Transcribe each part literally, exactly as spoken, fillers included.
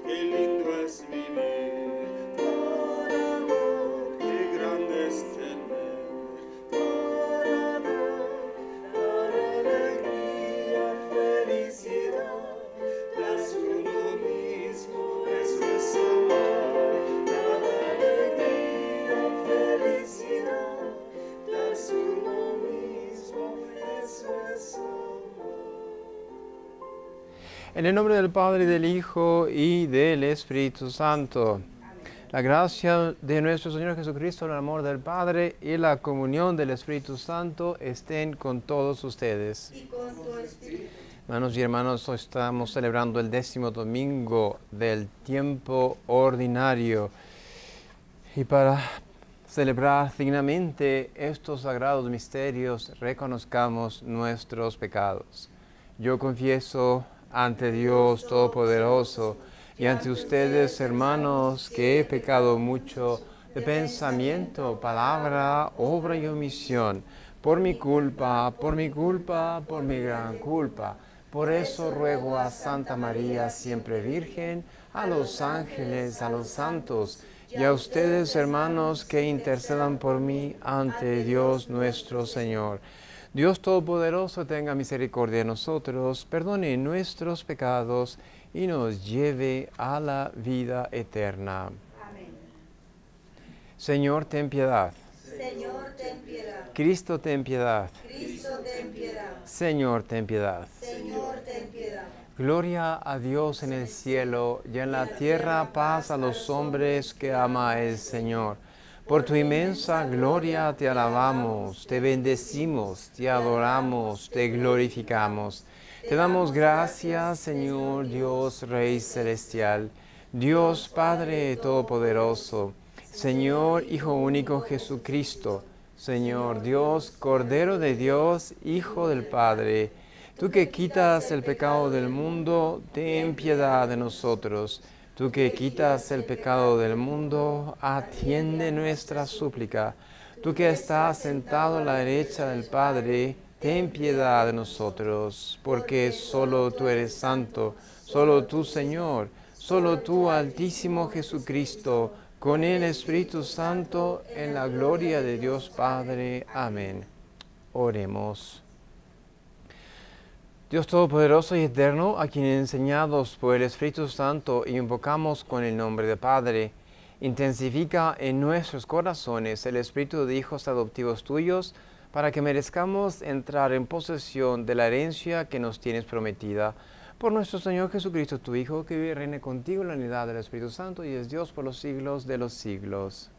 qué lindo es vivir, por amor, qué grande es tener, por amor, dar alegría, felicidad, das uno mismo, eso es amor, dar alegría, felicidad, das uno mismo, eso es amor. En el nombre del Padre, y del Hijo, y del Espíritu Santo. La gracia de nuestro Señor Jesucristo, el amor del Padre y la comunión del Espíritu Santo estén con todos ustedes. Y con tu espíritu. Hermanos y hermanos, hoy estamos celebrando el décimo domingo del tiempo ordinario. Y para celebrar dignamente estos sagrados misterios, reconozcamos nuestros pecados. Yo confieso ante Dios Todopoderoso y ante ustedes, hermanos, que he pecado mucho de pensamiento, palabra, obra y omisión, por mi culpa, por mi culpa, por mi gran culpa. Por eso ruego a Santa María, siempre Virgen, a los ángeles, a los santos, y a ustedes, hermanos, que intercedan por mí ante Dios nuestro Señor. Dios Todopoderoso tenga misericordia de nosotros, perdone nuestros pecados y nos lleve a la vida eterna. Amén. Señor, ten piedad. Señor, ten piedad. Cristo, ten piedad. Cristo, ten piedad. Señor, ten piedad. Señor, ten piedad. Gloria a Dios en el cielo y en la tierra paz a los hombres que ama el Señor. Por tu inmensa gloria te alabamos, te bendecimos, te adoramos, te glorificamos. Te damos gracias, Señor Dios Rey Celestial, Dios Padre Todopoderoso, Señor Hijo único Jesucristo, Señor Dios, Cordero de Dios, Hijo del Padre. Tú que quitas el pecado del mundo, ten piedad de nosotros. Tú que quitas el pecado del mundo, atiende nuestra súplica. Tú que estás sentado a la derecha del Padre, ten piedad de nosotros, porque solo tú eres santo, solo tú, Señor, solo tú, Altísimo Jesucristo, con el Espíritu Santo, en la gloria de Dios Padre. Amén. Oremos. Dios Todopoderoso y Eterno, a quien enseñados por el Espíritu Santo invocamos con el nombre de Padre, intensifica en nuestros corazones el espíritu de hijos adoptivos tuyos, para que merezcamos entrar en posesión de la herencia que nos tienes prometida. Por nuestro Señor Jesucristo, tu Hijo, que vive y reina contigo en la unidad del Espíritu Santo y es Dios por los siglos de los siglos.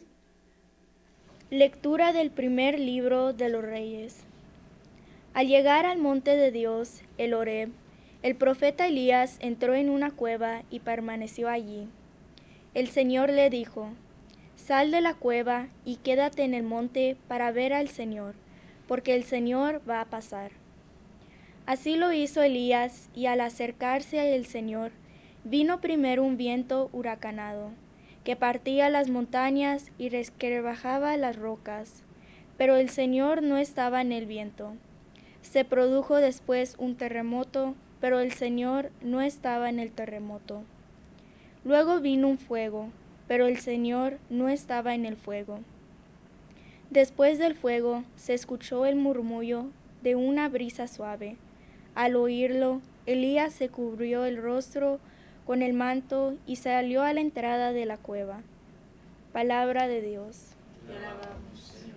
Lectura del primer libro de los Reyes. Al llegar al monte de Dios, el Horeb, el profeta Elías entró en una cueva y permaneció allí. El Señor le dijo: Sal de la cueva y quédate en el monte para ver al Señor, porque el Señor va a pasar. Así lo hizo Elías, y al acercarse al Señor, vino primero un viento huracanado, que partía las montañas y resquebrajaba las rocas, pero el Señor no estaba en el viento. Se produjo después un terremoto, pero el Señor no estaba en el terremoto. Luego vino un fuego, pero el Señor no estaba en el fuego. Después del fuego se escuchó el murmullo de una brisa suave. Al oírlo, Elías se cubrió el rostro con el manto y salió a la entrada de la cueva. Palabra de Dios. Te alabamos, Señor.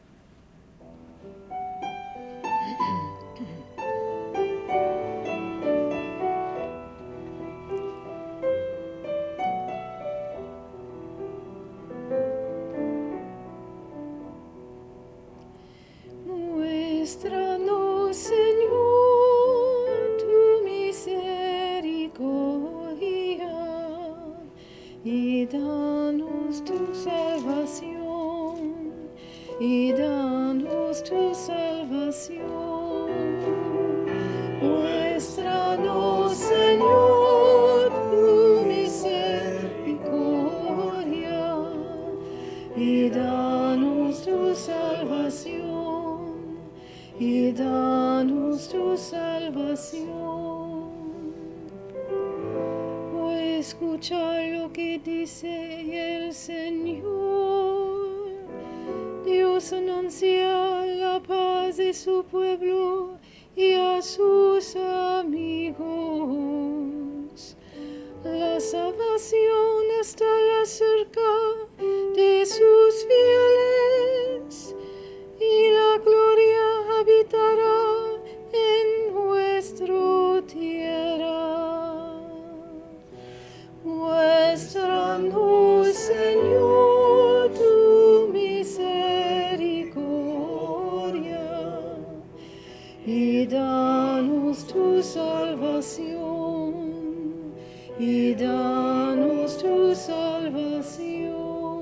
Muéstranos, Señor, tu misericordia y danos tu salvación, y danos tu salvación. Muéstranos, Señor, tu misericordia y danos tu salvación, y danos tu salvación. Pues escucha lo que dice el Señor. Dios anuncia la paz de su pueblo y a sus amigos. La salvación está cerca de sus fieles y la gloria habitará en nuestra tierra. Muéstranos, Señor, tu misericordia y danos tu salvación, y danos tu salvación.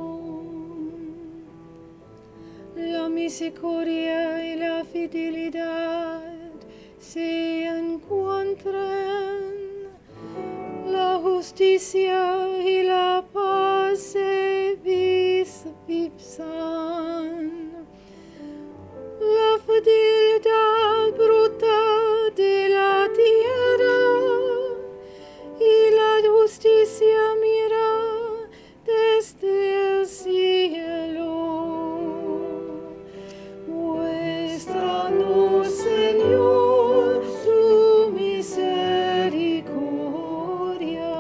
La misericordia y la fidelidad se encuentran, la justicia y la paz se visan. La fidelidad brota de la tierra y la justicia mira desde el cielo. Muéstranos, Señor, tu misericordia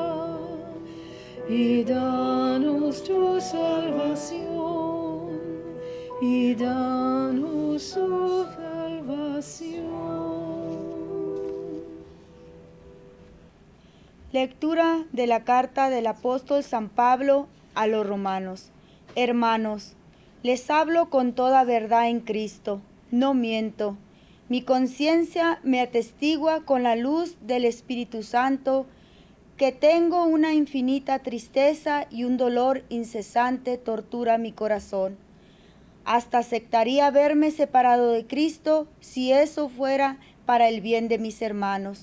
y danos tu salvación, y danos su salvación. Lectura de la carta del apóstol San Pablo a los romanos. Hermanos, les hablo con toda verdad en Cristo, no miento. Mi conciencia me atestigua con la luz del Espíritu Santo que tengo una infinita tristeza y un dolor incesante tortura mi corazón. Hasta aceptaría verme separado de Cristo si eso fuera para el bien de mis hermanos,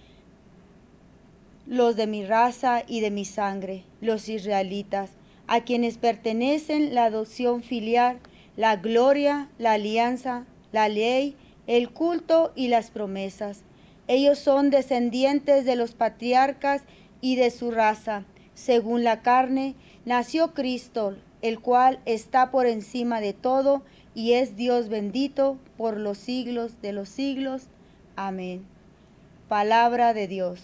los de mi raza y de mi sangre, los israelitas, a quienes pertenecen la adopción filial, la gloria, la alianza, la ley, el culto y las promesas. Ellos son descendientes de los patriarcas y de su raza. Según la carne, nació Cristo, el cual está por encima de todo y es Dios bendito por los siglos de los siglos. Amén. Palabra de Dios.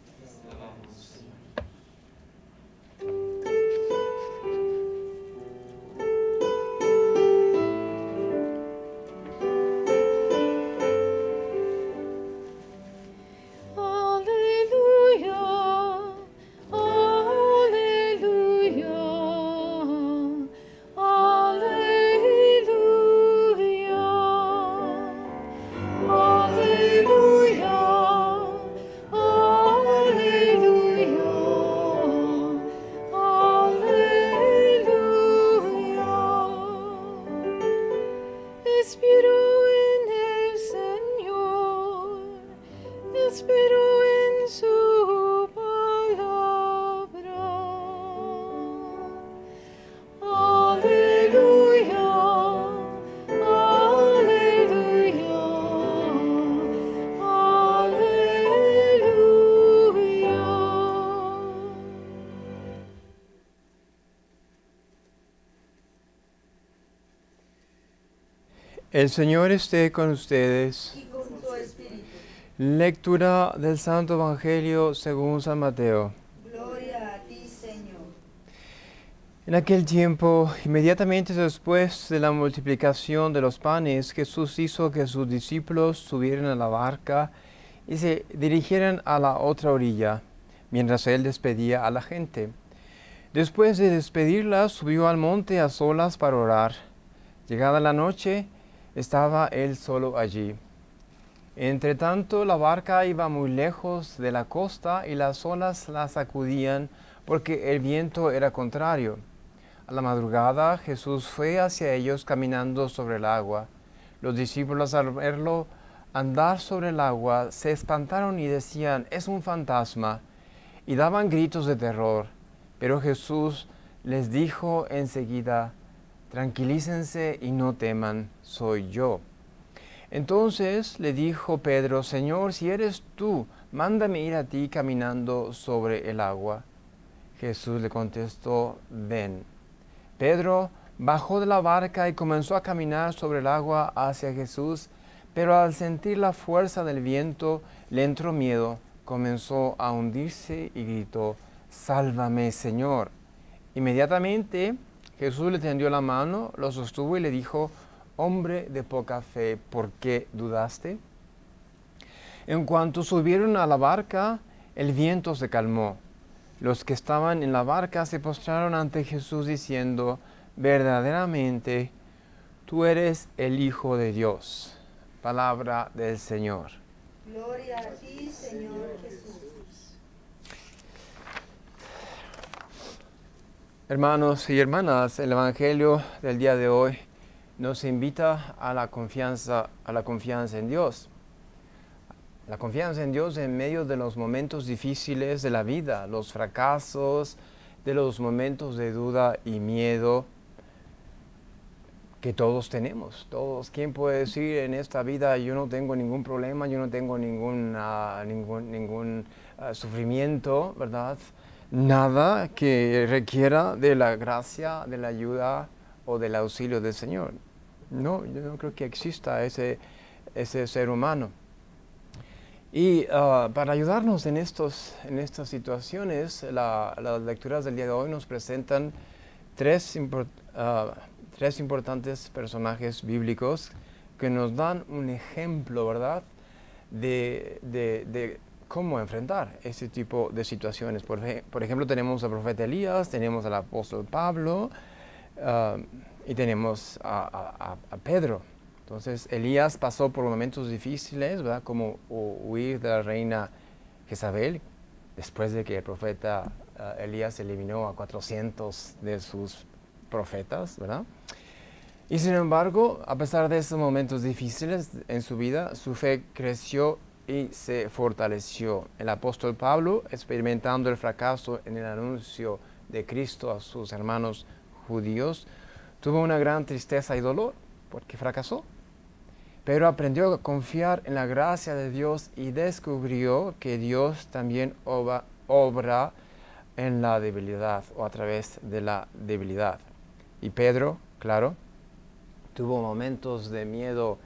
El Señor esté con ustedes. Y con tu espíritu. Lectura del Santo Evangelio según San Mateo. Gloria a ti, Señor. En aquel tiempo, inmediatamente después de la multiplicación de los panes, Jesús hizo que sus discípulos subieran a la barca y se dirigieran a la otra orilla, mientras él despedía a la gente. Después de despedirla, subió al monte a solas para orar. Llegada la noche, estaba él solo allí. Entre tanto, la barca iba muy lejos de la costa y las olas la sacudían porque el viento era contrario. A la madrugada, Jesús fue hacia ellos caminando sobre el agua. Los discípulos, al verlo andar sobre el agua, se espantaron y decían, «Es un fantasma», y daban gritos de terror. Pero Jesús les dijo enseguida, «Tranquilícense y no teman, soy yo». Entonces le dijo Pedro, «Señor, si eres tú, mándame ir a ti caminando sobre el agua». Jesús le contestó, ven. Pedro bajó de la barca y comenzó a caminar sobre el agua hacia Jesús, pero al sentir la fuerza del viento le entró miedo, comenzó a hundirse y gritó, sálvame, Señor. Inmediatamente Jesús le tendió la mano, lo sostuvo y le dijo, hombre de poca fe, ¿por qué dudaste? En cuanto subieron a la barca, el viento se calmó. Los que estaban en la barca se postraron ante Jesús diciendo, verdaderamente, tú eres el Hijo de Dios. Palabra del Señor. Gloria a ti, Señor Jesús. Hermanos y hermanas, el Evangelio del día de hoy nos invita a la confianza, a la confianza en Dios. La confianza en Dios en medio de los momentos difíciles de la vida, los fracasos, de los momentos de duda y miedo que todos tenemos. Todos, ¿quién puede decir en esta vida yo no tengo ningún problema, yo no tengo ningún, uh, ningún, ningún uh, sufrimiento, ¿verdad? Nada que requiera de la gracia, de la ayuda o del auxilio del Señor. No, yo no creo que exista ese, ese ser humano. Y uh, para ayudarnos en, estos, en estas situaciones, la, las lecturas del día de hoy nos presentan tres, import, uh, tres importantes personajes bíblicos que nos dan un ejemplo, ¿verdad?, de, de, de cómo enfrentar este tipo de situaciones. Por, por ejemplo, tenemos al profeta Elías, tenemos al apóstol Pablo uh, y tenemos a, a, a Pedro. Entonces, Elías pasó por momentos difíciles, ¿verdad?, como huir de la reina Jezabel, después de que el profeta uh, Elías eliminó a cuatrocientos de sus profetas, ¿verdad? Y sin embargo, a pesar de esos momentos difíciles en su vida, su fe creció y se fortaleció. El apóstol Pablo, experimentando el fracaso en el anuncio de Cristo a sus hermanos judíos, tuvo una gran tristeza y dolor porque fracasó. Pero aprendió a confiar en la gracia de Dios y descubrió que Dios también obra, obra en la debilidad o a través de la debilidad. Y Pedro, claro, tuvo momentos de miedo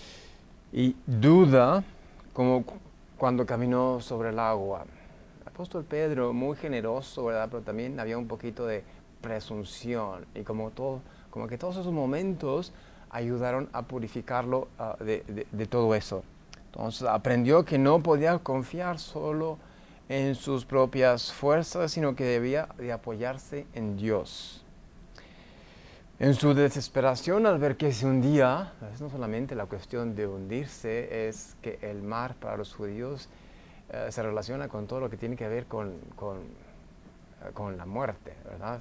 y duda, como cuando caminó sobre el agua. El apóstol Pedro, muy generoso, ¿verdad?, pero también había un poquito de presunción. Y como, todo, como que todos esos momentos ayudaron a purificarlo uh, de, de, de todo eso. Entonces aprendió que no podía confiar solo en sus propias fuerzas, sino que debía de apoyarse en Dios. En su desesperación al ver que se hundía, es no solamente la cuestión de hundirse, es que el mar para los judíos uh, se relaciona con todo lo que tiene que ver con, con, uh, con la muerte, ¿verdad?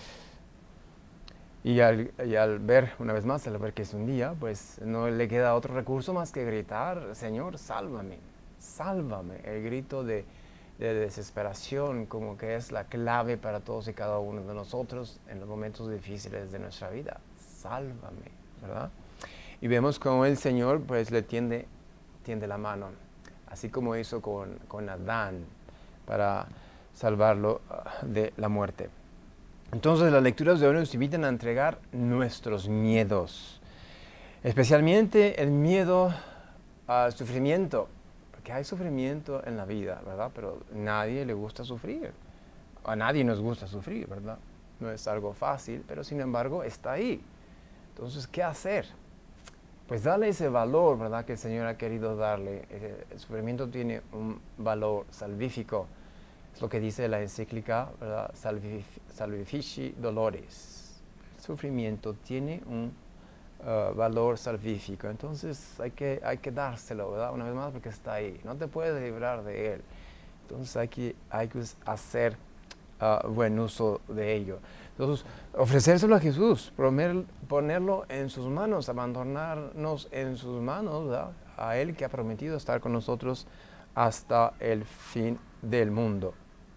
Y al, y al ver, una vez más, al ver que se hundía, pues no le queda otro recurso más que gritar, Señor, sálvame, sálvame. El grito de, de desesperación como que es la clave para todos y cada uno de nosotros en los momentos difíciles de nuestra vida. Sálvame, ¿verdad? Y vemos cómo el Señor pues le tiende, tiende la mano, así como hizo con, con Adán para salvarlo uh, de la muerte. Entonces las lecturas de hoy nos invitan a entregar nuestros miedos, especialmente el miedo al sufrimiento, porque hay sufrimiento en la vida, ¿verdad? Pero a nadie le gusta sufrir, a nadie nos gusta sufrir, ¿verdad? No es algo fácil, pero sin embargo está ahí. Entonces, ¿qué hacer? Pues darle ese valor, ¿verdad?, que el Señor ha querido darle. El sufrimiento tiene un valor salvífico. Es lo que dice la encíclica, ¿verdad?, Salvifici Doloris. El sufrimiento tiene un uh, valor salvífico. Entonces hay que, hay que dárselo, ¿verdad?, una vez más, porque está ahí. No te puedes librar de él. Entonces hay que, hay que hacer uh, buen uso de ello. Entonces, ofrecérselo a Jesús, poner, ponerlo en sus manos, abandonarnos en sus manos, ¿verdad?, a Él que ha prometido estar con nosotros hasta el fin del mundo.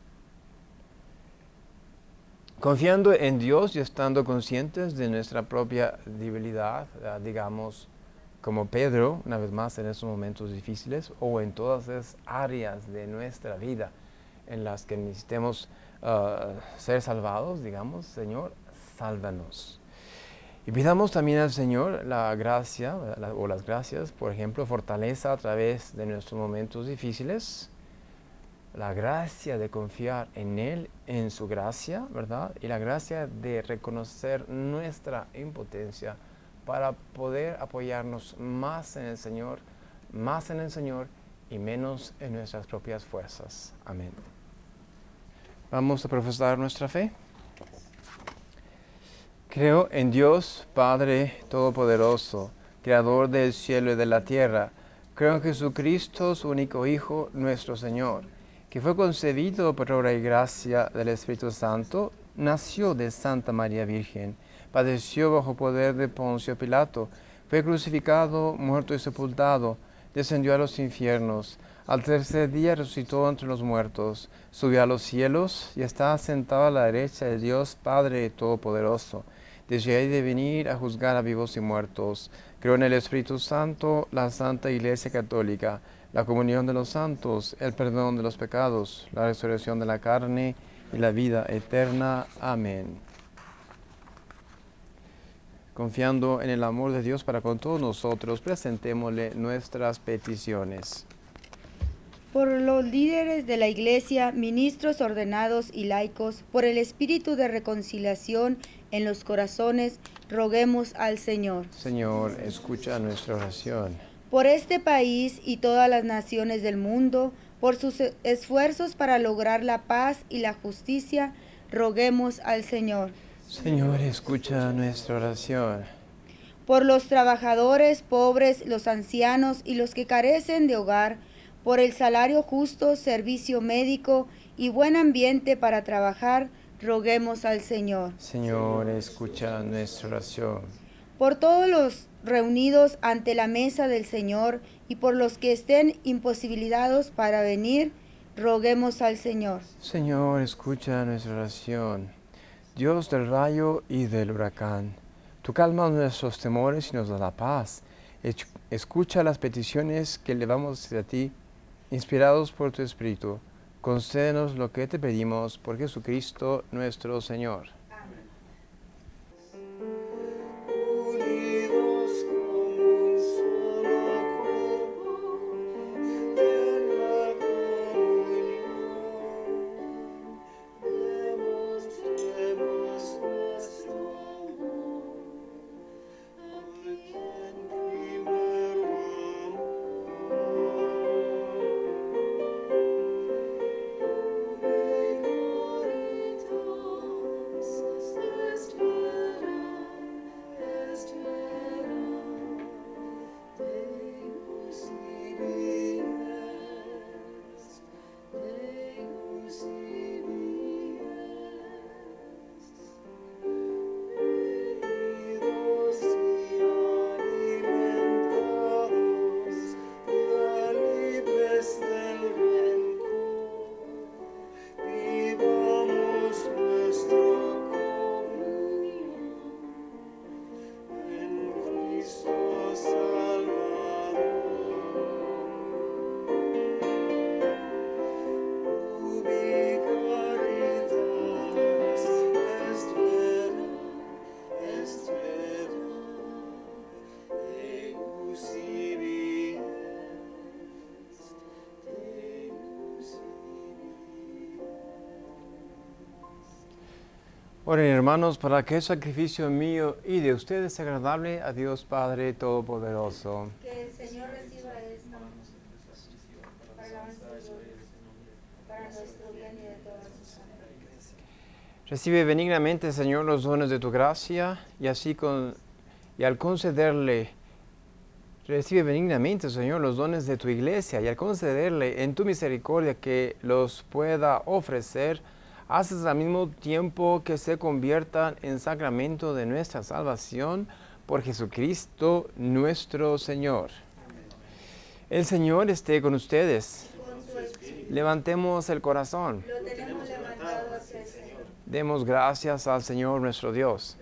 Confiando en Dios y estando conscientes de nuestra propia debilidad, uh, digamos, como Pedro, una vez más en esos momentos difíciles, o en todas esas áreas de nuestra vida en las que necesitemos uh, ser salvados, digamos, Señor, sálvanos. Y pidamos también al Señor la gracia, la, o las gracias, por ejemplo, fortaleza a través de nuestros momentos difíciles, la gracia de confiar en Él, en su gracia, ¿verdad? Y la gracia de reconocer nuestra impotencia para poder apoyarnos más en el Señor, más en el Señor y menos en nuestras propias fuerzas. Amén. Vamos a profesar nuestra fe. Creo en Dios, Padre Todopoderoso, Creador del cielo y de la tierra. Creo en Jesucristo, su único Hijo, nuestro Señor, que fue concebido por obra y gracia del Espíritu Santo, nació de Santa María Virgen, padeció bajo poder de Poncio Pilato, fue crucificado, muerto y sepultado, descendió a los infiernos, al tercer día resucitó entre los muertos, subió a los cielos y está sentado a la derecha de Dios Padre Todopoderoso. Desde ahí de venir a juzgar a vivos y muertos. Creo en el Espíritu Santo, la Santa Iglesia Católica, la comunión de los santos, el perdón de los pecados, la resurrección de la carne y la vida eterna. Amén. Confiando en el amor de Dios para con todos nosotros, presentémosle nuestras peticiones. Por los líderes de la Iglesia, ministros ordenados y laicos, por el espíritu de reconciliación en los corazones, roguemos al Señor. Señor, escucha nuestra oración. Por este país y todas las naciones del mundo, por sus esfuerzos para lograr la paz y la justicia, roguemos al Señor. Señor, escucha nuestra oración. Por los trabajadores pobres, los ancianos y los que carecen de hogar, por el salario justo, servicio médico y buen ambiente para trabajar, roguemos al Señor. Señor, escucha nuestra oración. Por todos los reunidos ante la mesa del Señor y por los que estén imposibilitados para venir, roguemos al Señor. Señor, escucha nuestra oración. Dios del rayo y del huracán, tú calmas nuestros temores y nos das la paz. Escucha las peticiones que elevamos a ti, inspirados por tu Espíritu. Concédenos lo que te pedimos por Jesucristo nuestro Señor. Unidos como un solo cuerpo, en la comunión, demostremos nuestro amor a quien primero amó. Oren, hermanos, para que el sacrificio mío y de ustedes sea agradable a Dios Padre Todopoderoso. Que el Señor reciba esto para la alabanza de Dios, para nuestro bien y de toda su santa iglesia. Recibe benignamente, Señor, los dones de tu gracia y así con y al concederle recibe benignamente, Señor, los dones de tu iglesia y al concederle en tu misericordia que los pueda ofrecer, haces al mismo tiempo que se conviertan en sacramento de nuestra salvación por Jesucristo nuestro Señor. El Señor esté con ustedes. Levantemos el corazón. Lo tenemos levantado hacia el Señor. Demos gracias al Señor nuestro Dios.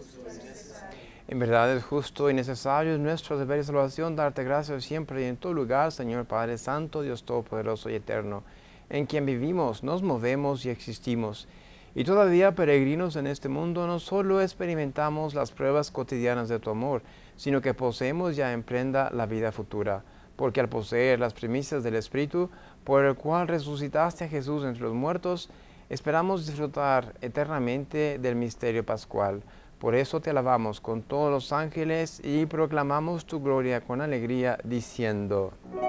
En verdad es justo y necesario, es nuestro deber y salvación darte gracias siempre y en todo lugar, Señor Padre Santo, Dios Todopoderoso y Eterno. en quien vivimos, nos movemos y existimos. Y todavía peregrinos en este mundo, no solo experimentamos las pruebas cotidianas de tu amor, sino que poseemos ya en prenda la vida futura, porque al poseer las primicias del Espíritu, por el cual resucitaste a Jesús entre los muertos, esperamos disfrutar eternamente del misterio pascual. Por eso te alabamos con todos los ángeles y proclamamos tu gloria con alegría, diciendo: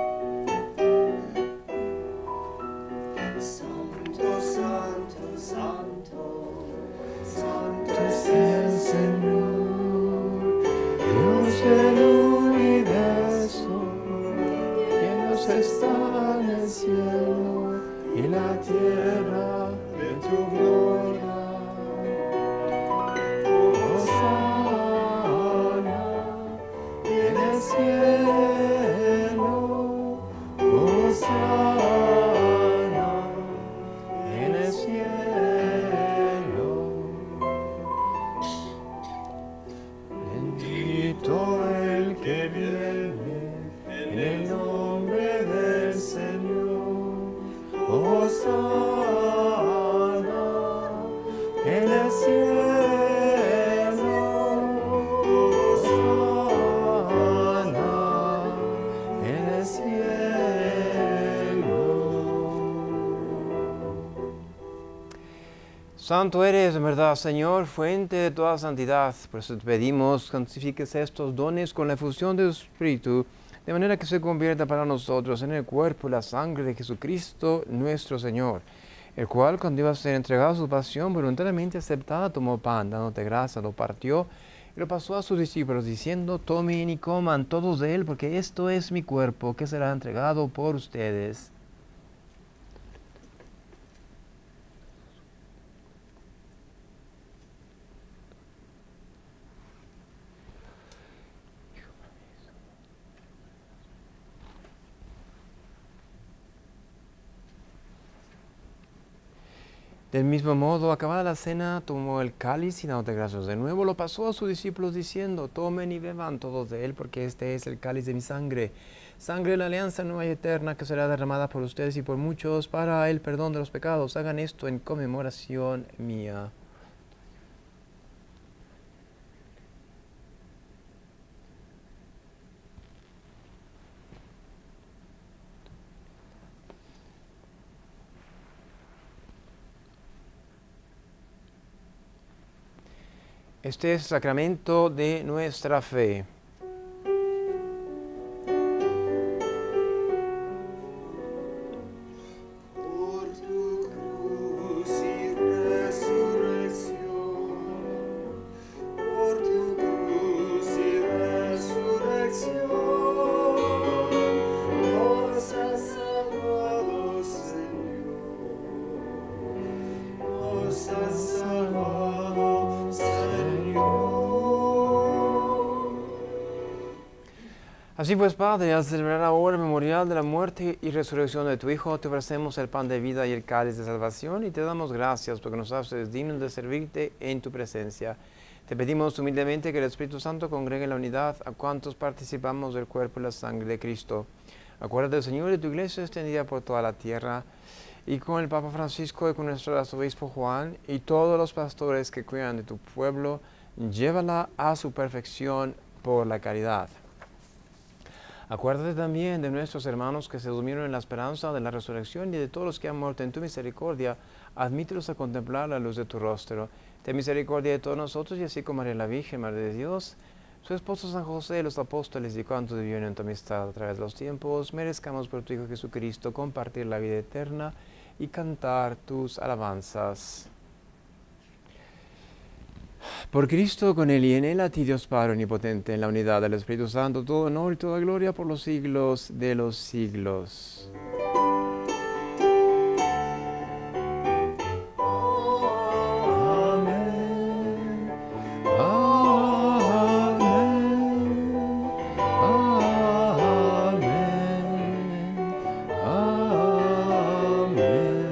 Santo, santo, santo, santo es el Señor, Dios del universo. Llenos están el cielo y la tierra de tu gloria. Hosana en el cielo, Hosana en el cielo. Bendito el que viene en el nombre del Señor. Hosana en el cielo. Hosana en el cielo. Santo eres, en verdad, Señor, fuente de toda santidad. Por eso te pedimos, santifiques estos dones con la efusión de tu Espíritu, de manera que se convierta para nosotros en el cuerpo y la sangre de Jesucristo, nuestro Señor, el cual, cuando iba a ser entregado a su pasión, voluntariamente aceptada, tomó pan, dándote gracias, lo partió y lo pasó a sus discípulos, diciendo: tomen y coman todos de él, porque esto es mi cuerpo, que será entregado por ustedes. Del mismo modo, acabada la cena, tomó el cáliz y dándote gracias de nuevo, lo pasó a sus discípulos diciendo: tomen y beban todos de él, porque este es el cáliz de mi sangre, sangre de la alianza nueva y eterna, que será derramada por ustedes y por muchos para el perdón de los pecados. Hagan esto en conmemoración mía. Este es el sacramento de nuestra fe. Por tu cruz y resurrección, por tu cruz y resurrección, nos has salvado, Señor, nos has salvado, Señor. Así pues, Padre, al celebrar ahora el memorial de la muerte y resurrección de tu Hijo, te ofrecemos el pan de vida y el cáliz de salvación y te damos gracias porque nos haces dignos de servirte en tu presencia. Te pedimos humildemente que el Espíritu Santo congregue en la unidad a cuantos participamos del cuerpo y la sangre de Cristo. Acuérdate, Señor, de tu iglesia extendida por toda la tierra, y con el Papa Francisco y con nuestro arzobispo Juan y todos los pastores que cuidan de tu pueblo, llévala a su perfección por la caridad. Acuérdate también de nuestros hermanos que se durmieron en la esperanza de la resurrección y de todos los que han muerto en tu misericordia. Admítelos a contemplar la luz de tu rostro. Ten misericordia de todos nosotros, y así como María la Virgen, Madre de Dios, su esposo San José, los apóstoles y cuantos vivieron en tu amistad a través de los tiempos, merezcamos por tu Hijo Jesucristo compartir la vida eterna y cantar tus alabanzas. Por Cristo, con Él y en Él, a ti, Dios Padre omnipotente, en la unidad del Espíritu Santo, todo honor y toda gloria por los siglos de los siglos. Amén. Amén. Amén. Amén.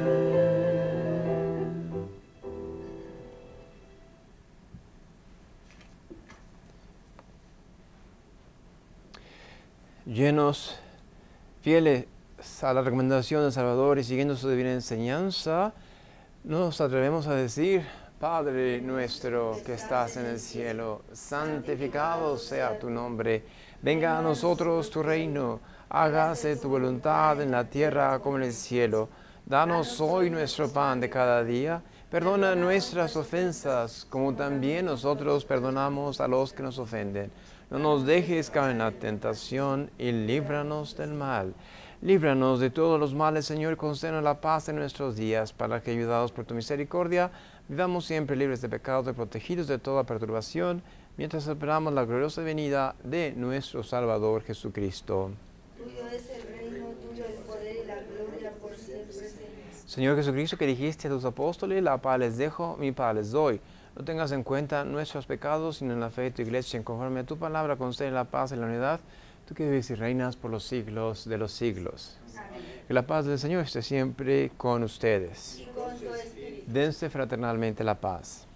Llenos, fieles a la recomendación del Salvador y siguiendo su divina enseñanza, nos atrevemos a decir: Padre nuestro que estás en el cielo, santificado sea tu nombre. Venga a nosotros tu reino, hágase tu voluntad en la tierra como en el cielo. Danos hoy nuestro pan de cada día. Perdona nuestras ofensas, como también nosotros perdonamos a los que nos ofenden. No nos dejes caer en la tentación y líbranos del mal. Líbranos de todos los males, Señor, y concédenos la paz en nuestros días, para que, ayudados por tu misericordia, vivamos siempre libres de pecados y protegidos de toda perturbación, mientras esperamos la gloriosa venida de nuestro Salvador Jesucristo. Tuyo es el reino, tuyo el poder y la gloria por siempre, Señor. Señor Jesucristo, que dijiste a tus apóstoles: la paz les dejo, mi paz les doy. No tengas en cuenta nuestros pecados, sino en la fe de tu iglesia, conforme a tu palabra, concede la paz y la unidad, tú que vives y reinas por los siglos de los siglos. Amén. Que la paz del Señor esté siempre con ustedes. Y con tu espíritu. Dense fraternalmente la paz.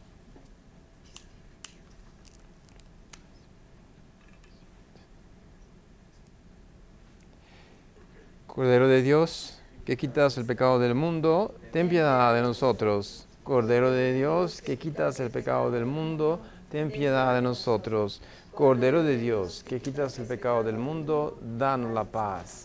Cordero de Dios, que quitas el pecado del mundo, ten piedad de nosotros. Cordero de Dios, que quitas el pecado del mundo, ten piedad de nosotros. Cordero de Dios, que quitas el pecado del mundo, danos la paz.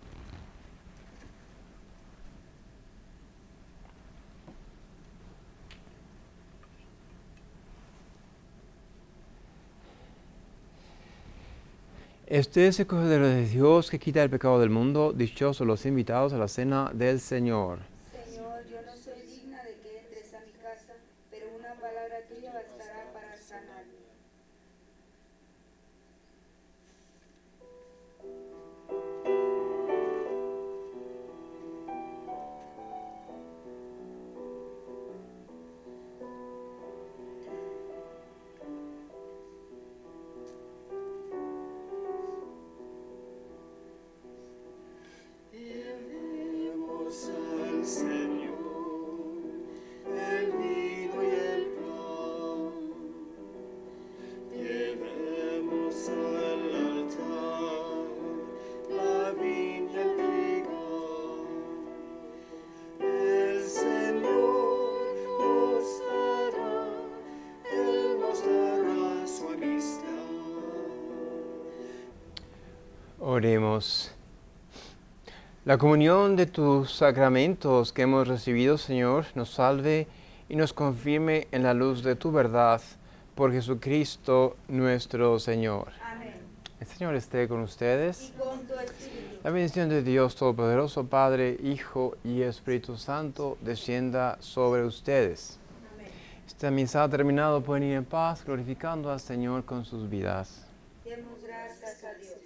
Este es el Cordero de Dios que quita el pecado del mundo. Dichosos los invitados a la cena del Señor. Señor, yo no soy digna de que entres a mi casa, pero una palabra tuya bastará para sanarme. Llevemos al Señor el vino y el pan. Llevemos al altar la viña y el trigo. El Señor nos dará, Él nos dará su amistad. Oremos. La comunión de tus sacramentos que hemos recibido, Señor, nos salve y nos confirme en la luz de tu verdad, por Jesucristo nuestro Señor. Amén. El Señor esté con ustedes. Y con tu espíritu. La bendición de Dios Todopoderoso, Padre, Hijo y Espíritu Santo, descienda sobre ustedes. Amén. Esta misa ha terminado. Pueden ir en paz, glorificando al Señor con sus vidas. Demos gracias a Dios.